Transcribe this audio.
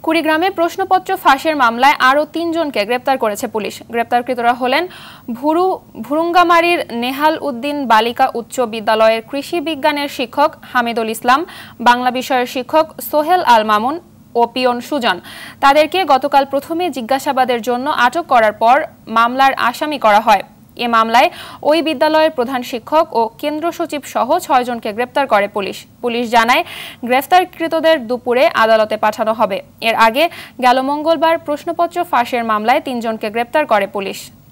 কুড়িগ্রামে প্রশ্নপত্র ফাঁসের মামলায় আরও ৩ জনকে গ্রেপ্তার করেছে পুলিশ। গ্রেপ্তারকৃতরা হলেন ভুরুঙ্গামারীর নেহাল উদ্দিন বালিকা উচ্চ বিদ্যালয়ের কৃষি বিজ্ঞানের শিক্ষক হামিদুল ইসলাম, বাংলা বিষয়ের শিক্ষক সোহেল আল মামুন ও পিয়ন সুজন। তাদেরকে গতকাল প্রথমে জিজ্ঞাসাবাদের জন্য আটক করার পর মামলার আসামি করা হয়। এ মামলায় ওই বিদ্যালয়ের প্রধান শিক্ষক ও কেন্দ্র সচিব সহ ৬ জনকে গ্রেপ্তার করে পুলিশ। পুলিশ জানায়, গ্রেফতারকৃতদের দুপুরে আদালতে পাঠানো হবে। এর আগে গেল মঙ্গলবার প্রশ্নপত্র ফাঁসের মামলায় ৩ জনকে গ্রেপ্তার করে পুলিশ।